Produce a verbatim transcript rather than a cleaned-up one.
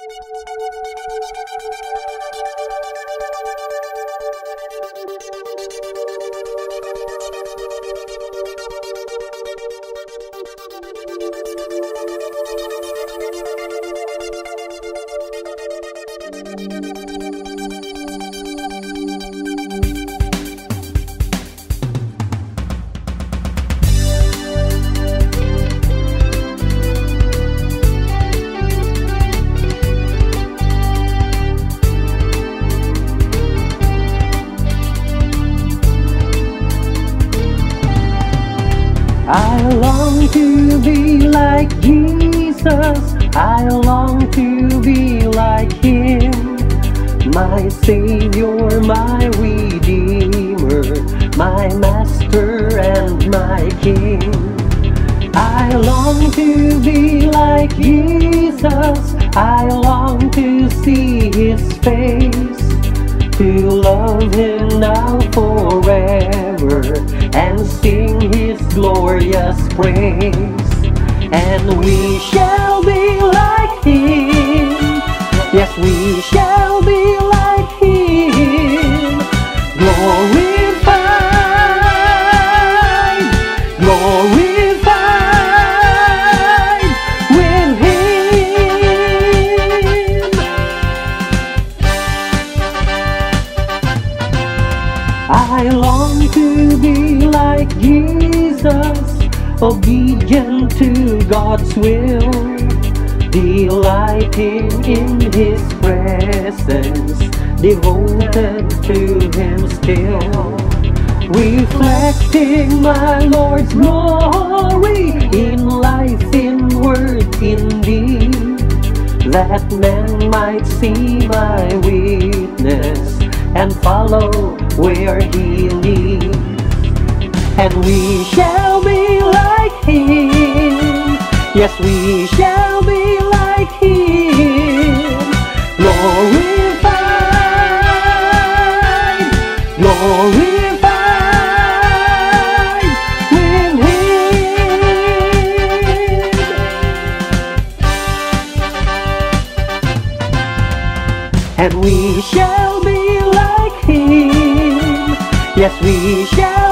I long to be like Jesus, I long to be like Him, my Savior, my Redeemer, my Master and my King. I long to be like Jesus, I long to see His face, to love Him now forever and sing His glorious praise. And we shall be like Him, yes, we shall be like Him, glorified, glorified with Him. I long to be like Jesus, obedient to God's will, delighting in His presence, devoted to Him still, reflecting my Lord's glory in life, in word, in deed, that men might see my witness and follow where He leads. And we shall be like Him, yes, we shall be like Him, glorified, glorified with Him. And we shall be like Him, yes, we shall